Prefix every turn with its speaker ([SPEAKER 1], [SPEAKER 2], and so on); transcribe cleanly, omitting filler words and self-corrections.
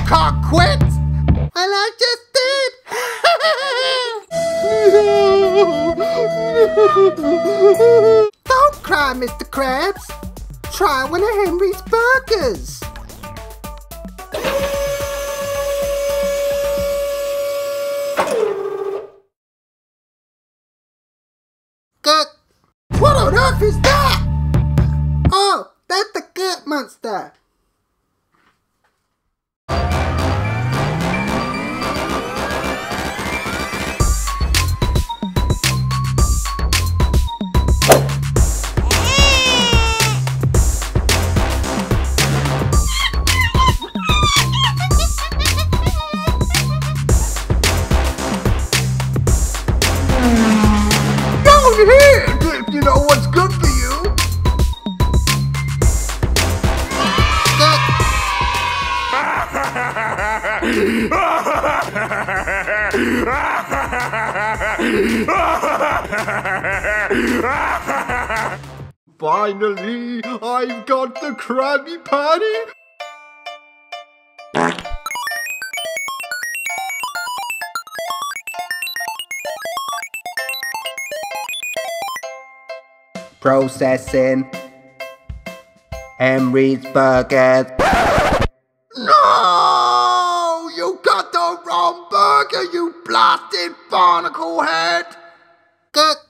[SPEAKER 1] can't quit. Well, I just did. Don't cry, Mr. Krabs. Try one of Henry's burgers. What on earth is that? Oh, that's the gut monster.
[SPEAKER 2] Here, if you know what's good for you. Finally, I've got the Krabby Patty.
[SPEAKER 1] Processing. Henry's burgers.
[SPEAKER 2] No! You got the wrong burger, you blasted barnacle head!
[SPEAKER 1] Good.